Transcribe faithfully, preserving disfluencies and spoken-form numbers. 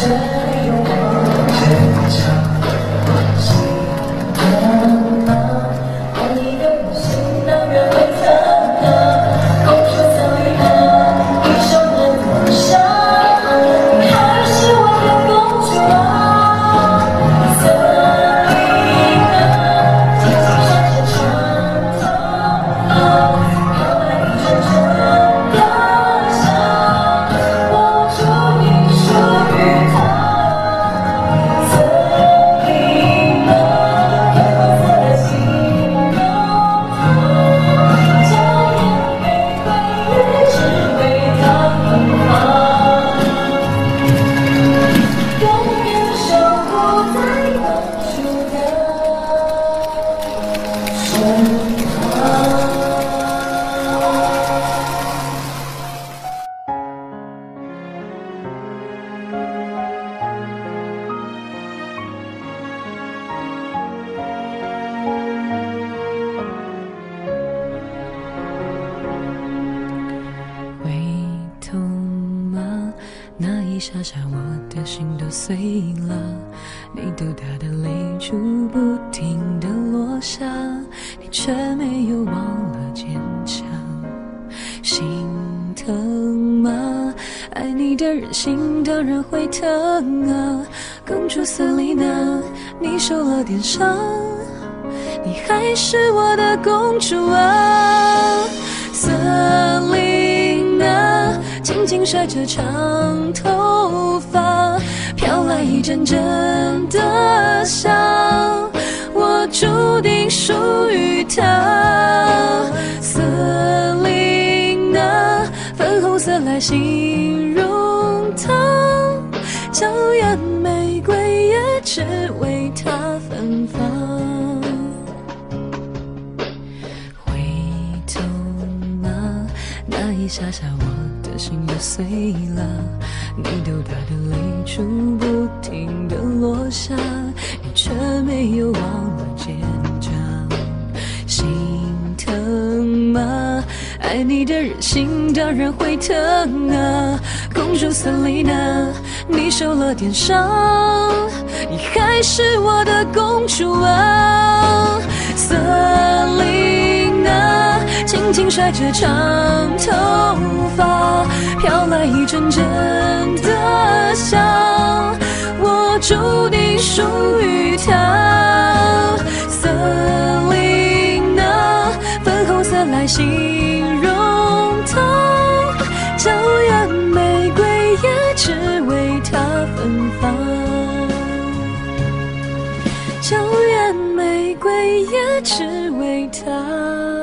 有我坚强。心疼啊，爱你的人心当然会疼啊，公主色里的一生的多伤，你还是我的公主啊。色里的轻轻闪着长头发，飘来一阵阵的香，我注定属于他。色里的粉红色的心头娇艳玫瑰也只为他芬芳，永远守护在公主的身旁。 会痛吗？那一下下我的心都碎了，你豆大的泪珠不停地落下，你却没有忘了坚强。心疼吗？爱你的人心当然会疼啊，公主色里呢，你受了点伤，你还是我的公主啊。瑟琳娜轻轻甩着长头发，飘来一阵阵的香，我注定属于她。瑟琳娜，粉红色来形容她，娇艳玫瑰也只为她芬芳。那一下下我的心都碎了，你豆大的泪珠不停地落下，你却没有忘了坚强。心疼吗？爱你的人心当然会疼啊，公主瑟琳娜，你受了点伤，你还是我的公主啊。瑟琳娜轻轻甩着长头发，飘来一阵阵的香，我注定属于她。瑟琳娜，粉红色来形容她，娇艳玫瑰也只为她芬芳，娇艳玫瑰也只为她。